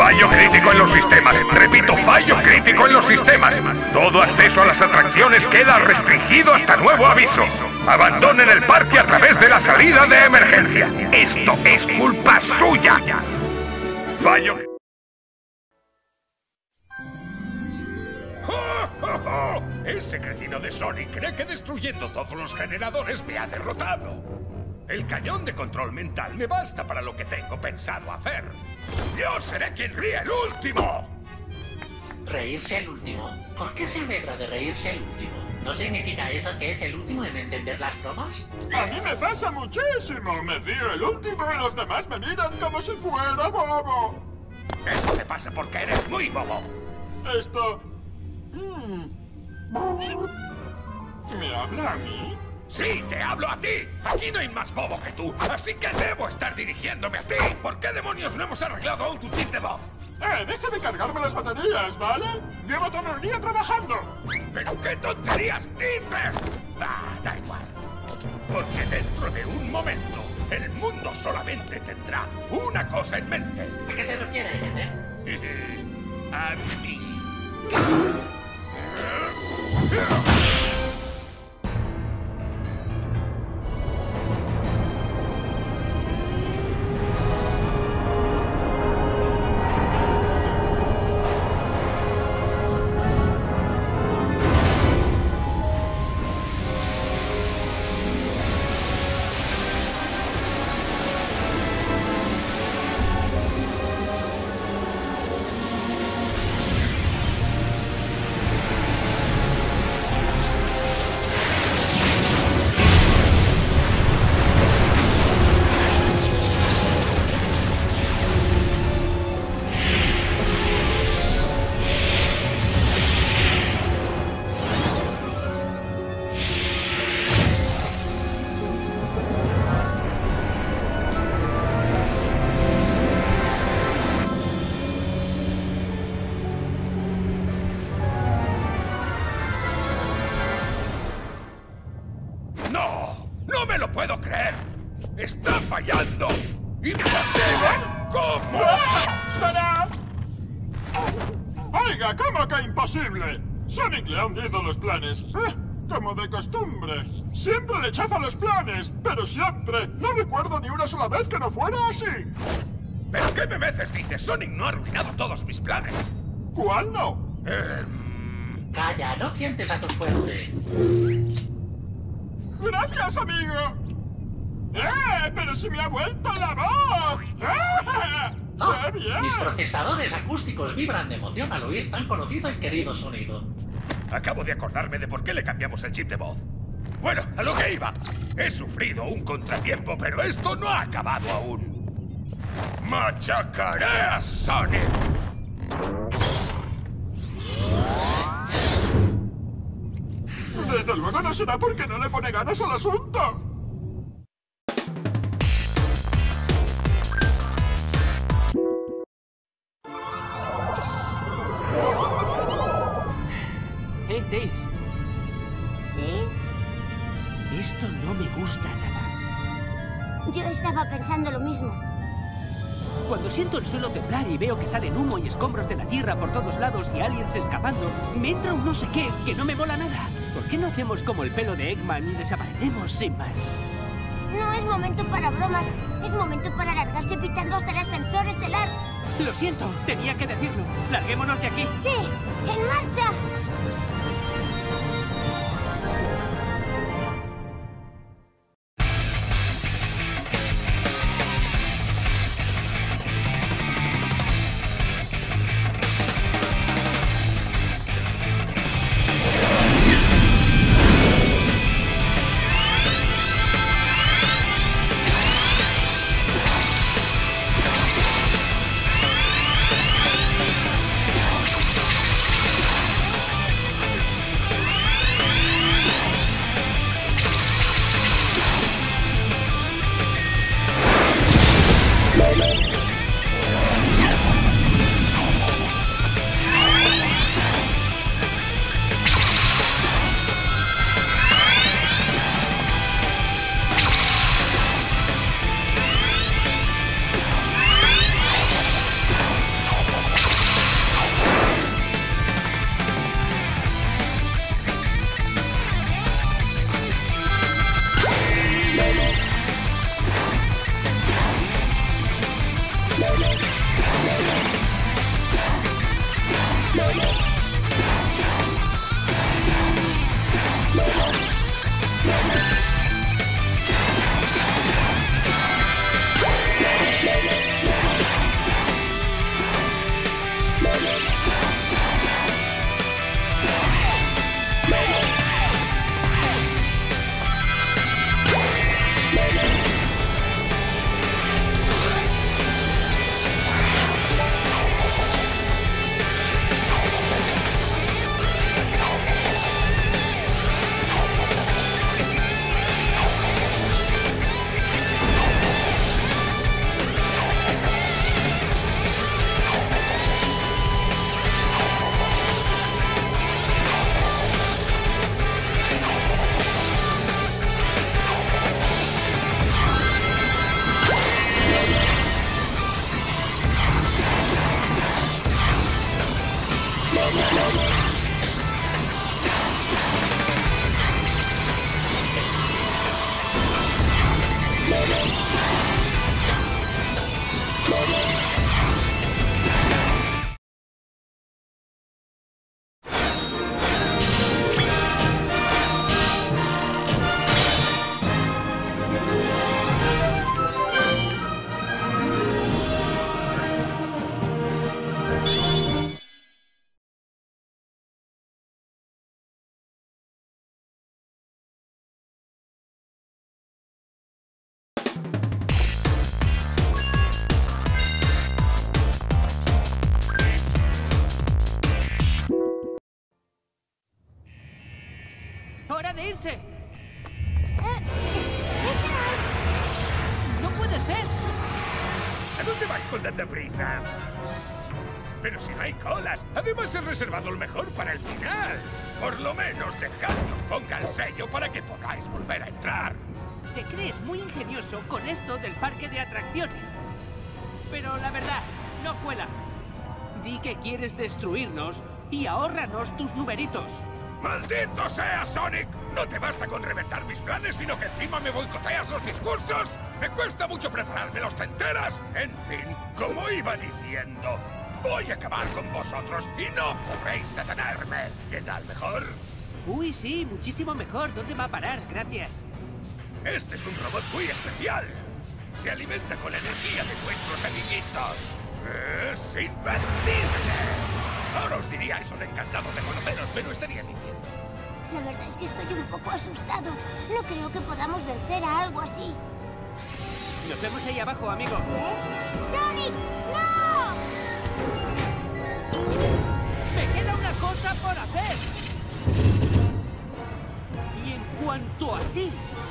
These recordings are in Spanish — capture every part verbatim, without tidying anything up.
Fallo crítico en los sistemas. Repito, fallo crítico en los sistemas. Todo acceso a las atracciones queda restringido hasta nuevo aviso. Abandonen el parque a través de la salida de emergencia. Esto es culpa suya. Fallo... ¡Oh, oh, oh! Ese cretino de Sonic cree que destruyendo todos los generadores me ha derrotado. El cañón de control mental me basta para lo que tengo pensado hacer. ¡Yo seré quien ríe el último! ¿Reírse el último? ¿Por qué se alegra de reírse el último? ¿No significa eso que es el último en entender las bromas? A mí me pasa muchísimo. Me río el último y los demás me miran como si fuera bobo. Eso te pasa porque eres muy bobo. Esto... ¿Me habla a mí? Sí, te hablo a ti. Aquí no hay más bobo que tú, así que debo estar dirigiéndome a ti. ¿Por qué demonios no hemos arreglado aún tu chip de voz? ¡Eh, deja de cargarme las baterías, ¿vale? Llevo todo el día trabajando. ¿Pero qué tonterías dices? Ah, da igual. Porque dentro de un momento, el mundo solamente tendrá una cosa en mente. ¿A qué se refiere, eh? A mí. ¡No me lo puedo creer! ¡Está fallando! ¡Imposible! ¿Cómo? ¡Para! Oiga, ¿cómo que imposible? Sonic le ha hundido los planes. Eh, como de costumbre. Siempre le chafa los planes, pero siempre. No recuerdo ni una sola vez que no fuera así. ¿Pero qué me veces dices? Sonic no ha arruinado todos mis planes. ¿Cuál no? Eh... Calla, no tientes a tu suerte. ¡Gracias, amigo! ¡Eh! ¡Pero si me ha vuelto la voz! ¡Eh! Oh, ¡Qué bien! mis procesadores acústicos vibran de emoción al oír tan conocido y querido sonido. Acabo de acordarme de por qué le cambiamos el chip de voz. Bueno, a lo que iba. He sufrido un contratiempo, pero esto no ha acabado aún. ¡Machacaré a Sonic! Desde luego no será porque no le pone ganas al asunto. Hey, Tails. ¿Sí? Esto no me gusta nada. Yo estaba pensando lo mismo. Cuando siento el suelo temblar y veo que salen humo y escombros de la tierra por todos lados y aliens escapando, me entra un no sé qué que no me mola nada. ¿Por qué no hacemos como el pelo de Eggman y desaparecemos sin más? No es momento para bromas. Es momento para largarse pitando hasta el ascensor estelar. Lo siento, tenía que decirlo. Larguémonos de aquí. ¡Sí! ¡En marcha! ¡Hora de irse! Eh, ¡Eso es! ¡No puede ser! ¿A dónde vais con tanta prisa? Pero si no hay colas. Además he reservado lo mejor para el final. Por lo menos dejad que os ponga el sello para que podáis volver a entrar. Te crees muy ingenioso con esto del parque de atracciones. Pero la verdad, no cuela. Di que quieres destruirnos y ahórranos tus numeritos. ¡Maldito sea, Sonic! No te basta con reventar mis planes, sino que encima me boicoteas los discursos. Me cuesta mucho prepararme los te enteras. En fin, como iba diciendo, voy a acabar con vosotros y no podréis detenerme. ¿Qué tal, mejor? Uy, sí, muchísimo mejor. ¿Dónde va a parar? Gracias. Este es un robot muy especial. Se alimenta con la energía de vuestros amiguitos. ¡Es invencible! Ahora os diría eso de encantado de conoceros, pero estaría mintiendo. La verdad es que estoy un poco asustado. No creo que podamos vencer a algo así. Nos vemos ahí abajo, amigo. ¿Eh? ¡Sonic! ¡No! ¡Me queda una cosa por hacer! Y en cuanto a ti...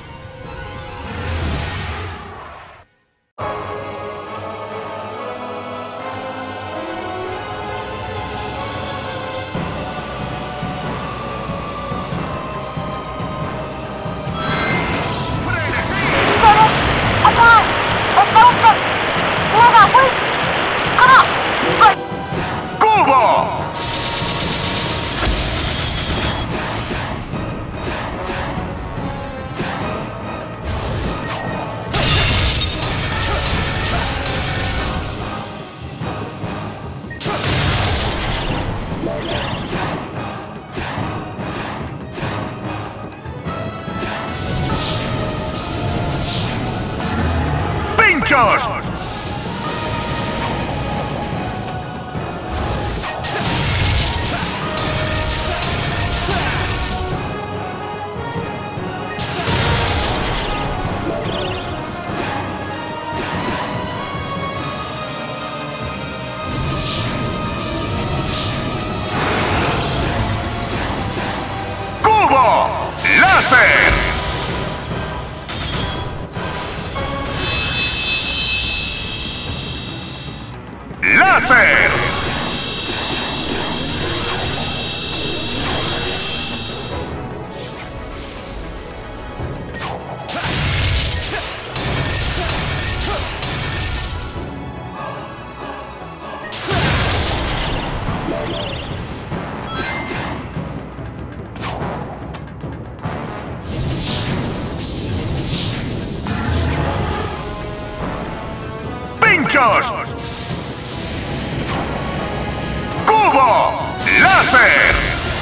¡Pinchos! ¡Cubo! ¡Láser! ¡Láser! ¡Pinchos! ¡Cubo! ¡Láser!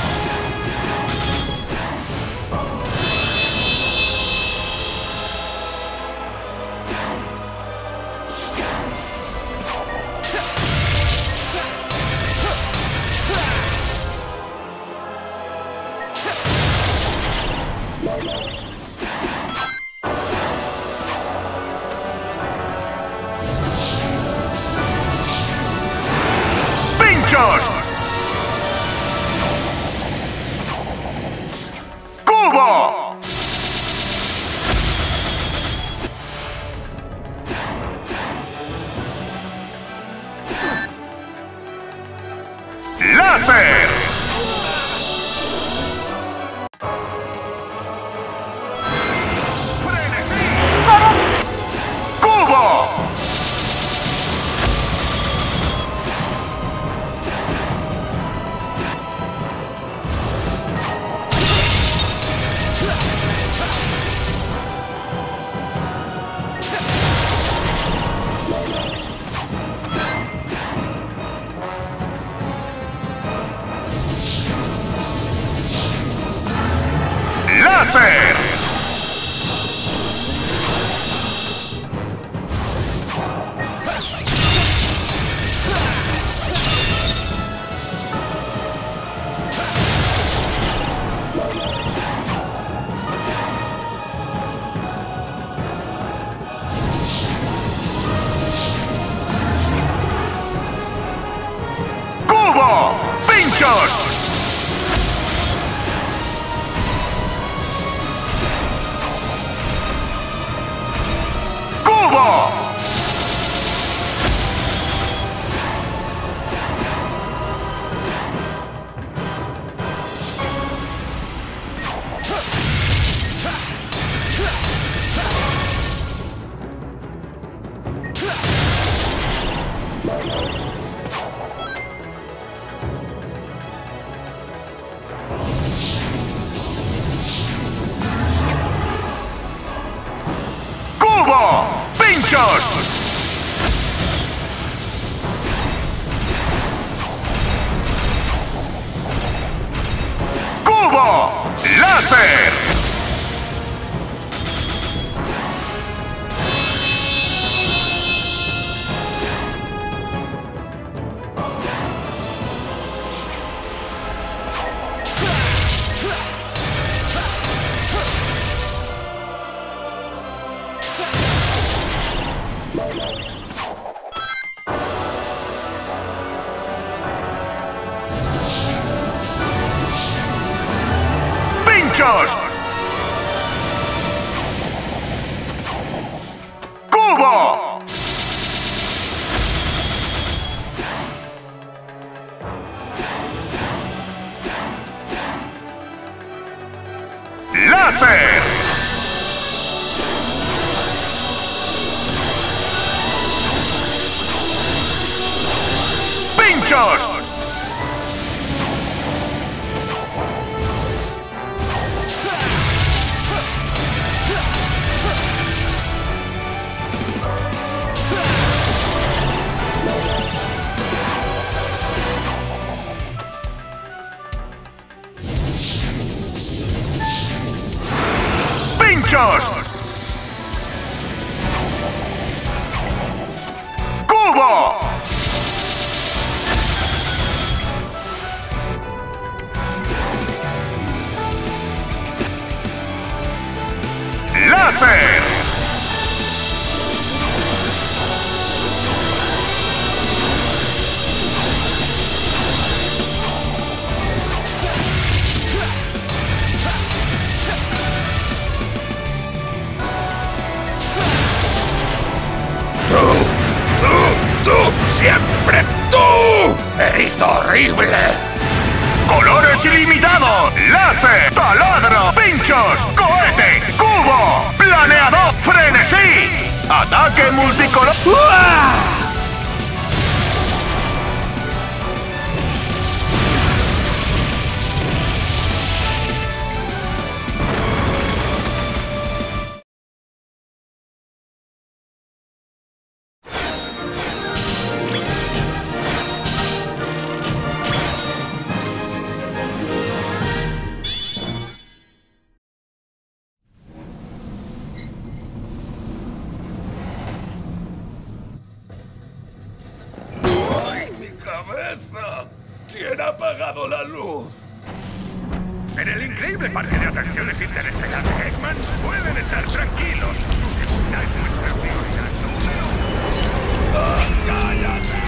¡Pinchos! ¡Cubo! ¡Láser! ¡Cubo! ¡Láser! ¡Cubo! ¡Pinchos! ¡Láser! ¡Pinchos! ¡Cubo! ¡Láser! ¡Pinchos! ¡Pinchos! ¡Cubo! ¡Láser! ¡Tú! ¡Tú! ¡Tú! ¡Siempre tú! ¡Erizo horrible! ¡Colores ilimitados! ¡Láser! ¡Taladro! ¡Pinchos! ¡Cohete! ¡Cubo! ¡Planeador! ¡Frenesí! ¡Ataque multicolor! ¡Uah! ¡Cabeza! ¿Quién ha apagado la luz? En el increíble parque de atracciones interestelar de Eggman pueden estar tranquilos. Su seguridad es nuestra prioridad número uno. ¡Ah, cállate!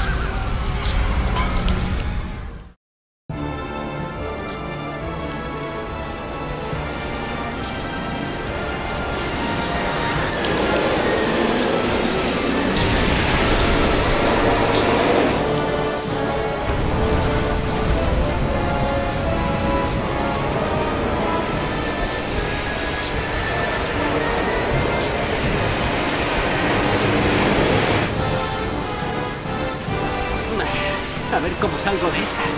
A ver cómo salgo de esta.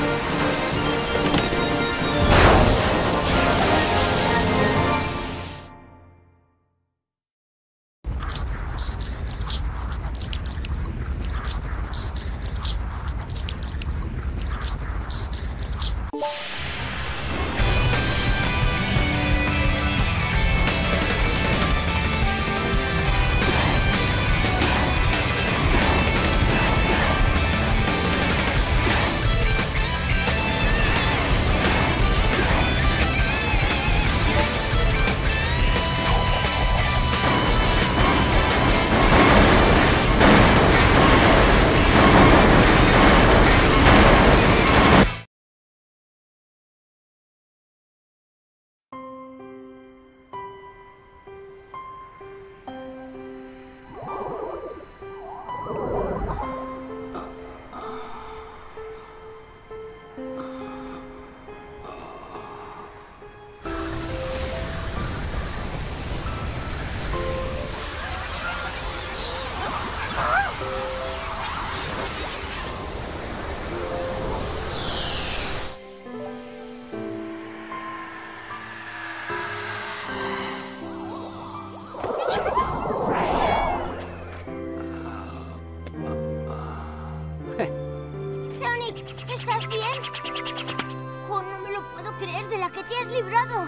creer de la que te has librado.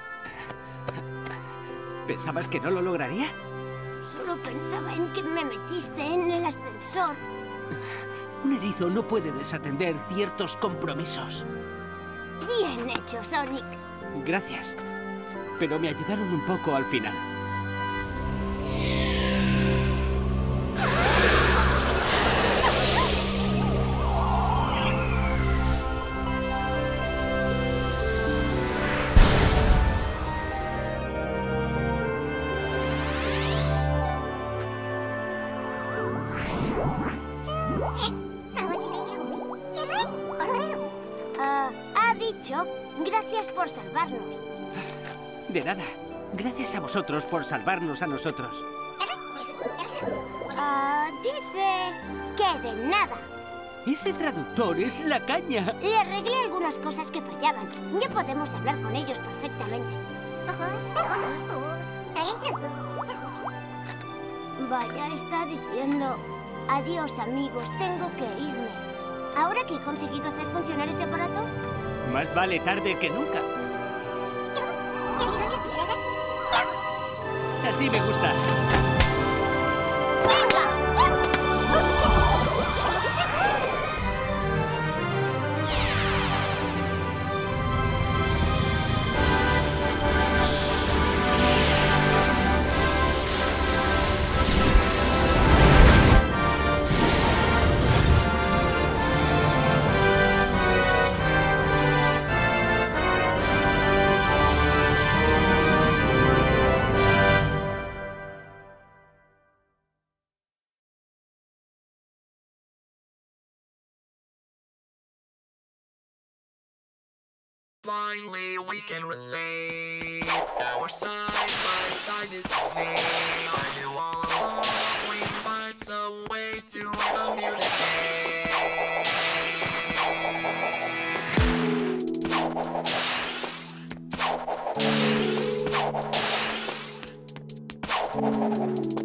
¿Pensabas que no lo lograría? Solo pensaba en que me metiste en el ascensor. Un erizo no puede desatender ciertos compromisos. Bien hecho, Sonic. Gracias. Pero me ayudaron un poco al final. Ah, ha dicho, gracias por salvarnos. De nada. Gracias a vosotros por salvarnos a nosotros. Ah, dice que de nada. Ese traductor es la caña. Le arreglé algunas cosas que fallaban. Ya podemos hablar con ellos perfectamente. Vaya, está diciendo... Adiós, amigos, tengo que irme. ¿Ahora que he conseguido hacer funcionar este aparato? Más vale tarde que nunca. Así me gusta. Finally, we can relate. Our side by side is a thing. I knew all along we'd find some way to communicate.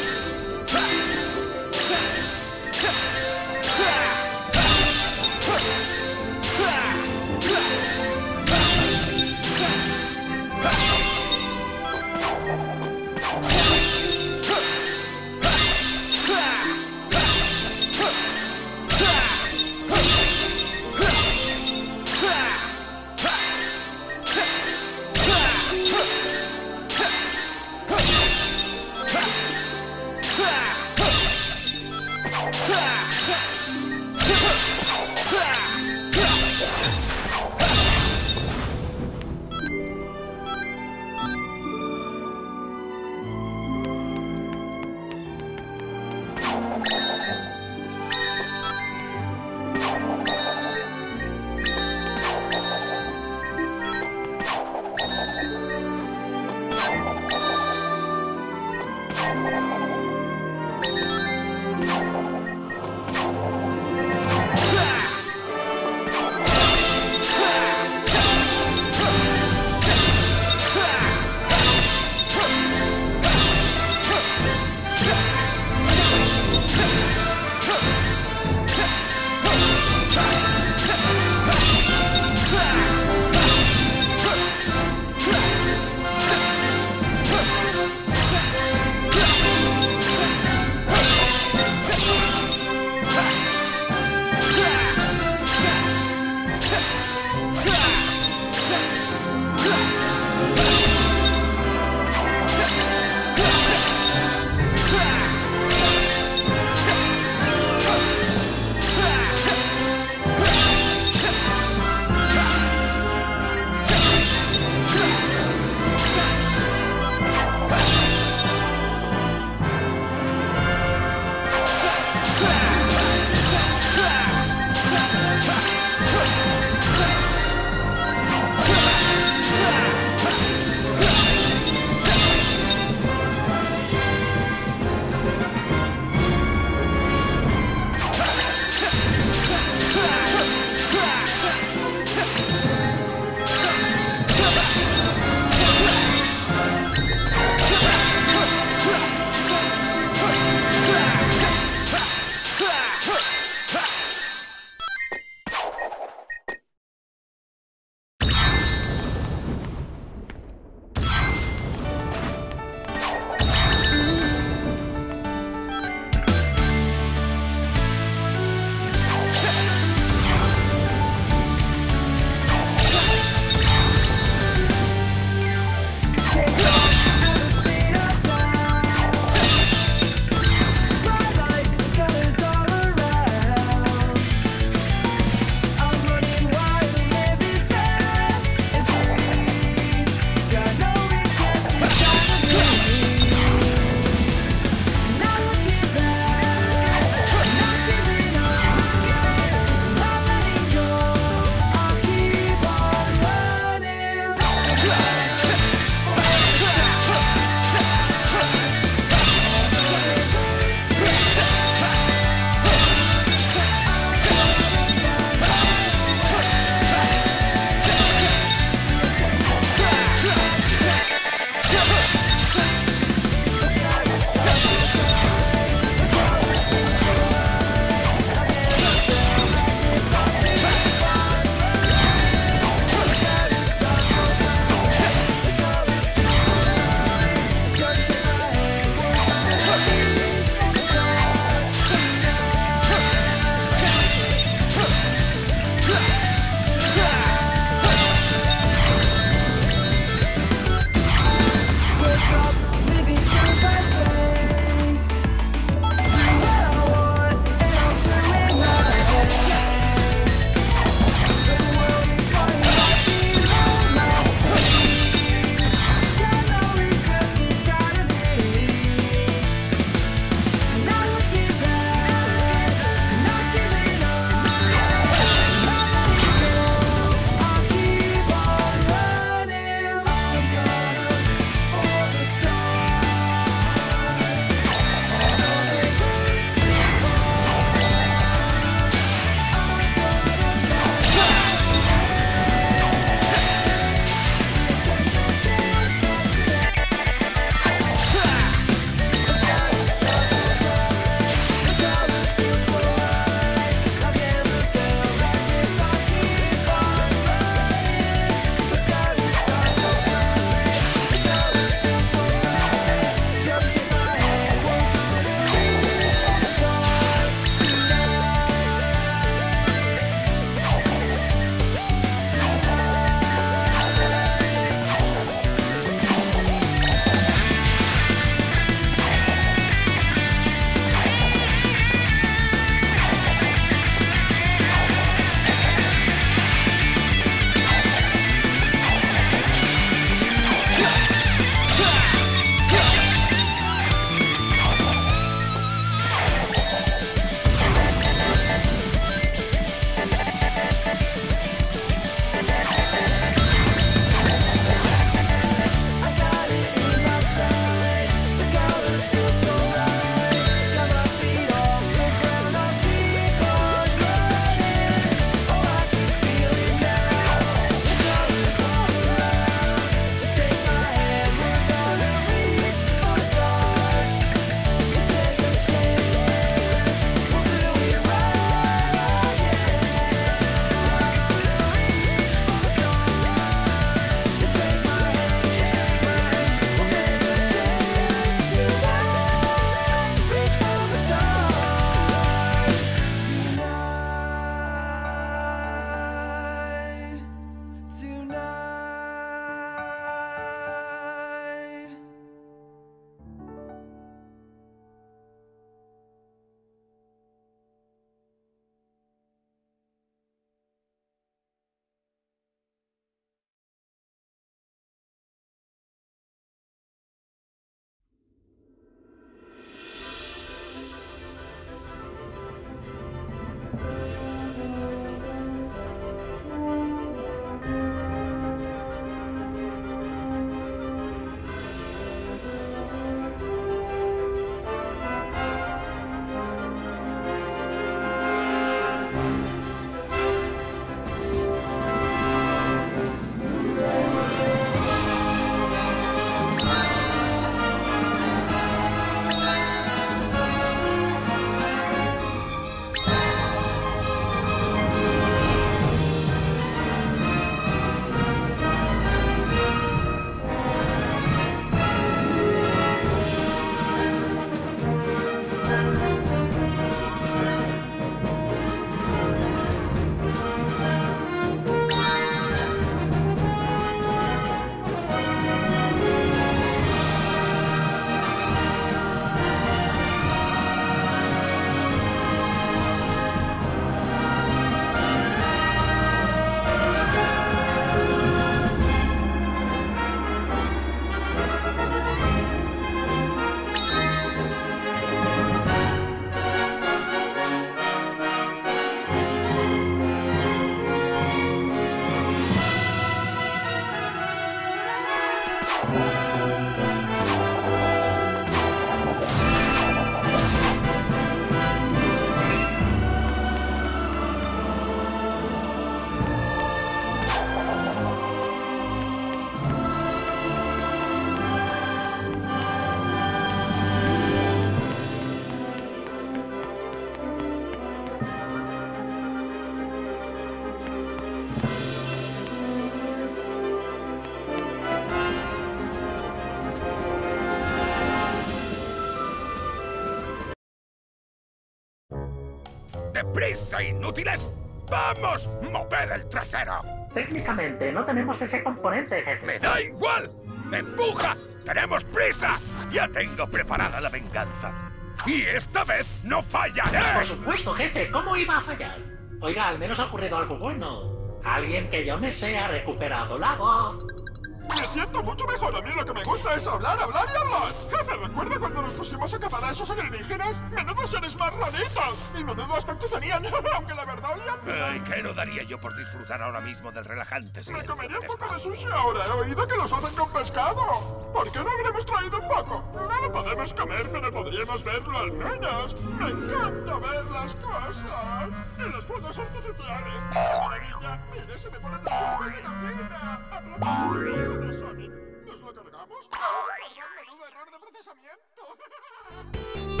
deprisa, inútiles! ¡Vamos! ¡Moved el trasero! Técnicamente no tenemos ese componente, jefe. ¡Me da igual! ¡Empuja! ¡Tenemos prisa! Ya tengo preparada la venganza. Y esta vez no fallaré. Por supuesto, jefe. ¿Cómo iba a fallar? Oiga, al menos ha ocurrido algo bueno. Alguien que yo me sé ha recuperado la voz. Me siento mucho mejor. A mí lo que me gusta es hablar, hablar y hablar. Jefe, ¿recuerda cuando nos pusimos a cazar a esos alienígenas? ¡Menudos seres más raritos! Y menudo aspecto tenían, aunque la verdad olían... Ay, ¿qué no daría yo por disfrutar ahora mismo del relajante Me silencio comería del un poco de espacio? sushi ahora. He oído que los hacen con pescado. ¿Por qué no habremos traído un poco? No lo podemos comer, pero podríamos verlo al menos. Me encanta ver las cosas. Y los fuegos artificiales. ¡Qué maravilla! Mire, se me ponen las bombas de gallina. Hablamos de ruido de Sonic. ¿Nos lo cargamos? ¡Oh, perdón, menudo error de procesamiento!